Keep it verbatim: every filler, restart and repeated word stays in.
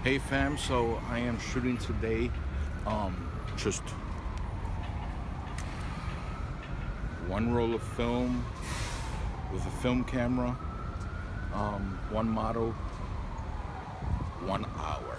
Hey fam, so I am shooting today um, just one roll of film with a film camera, um, one model, one hour.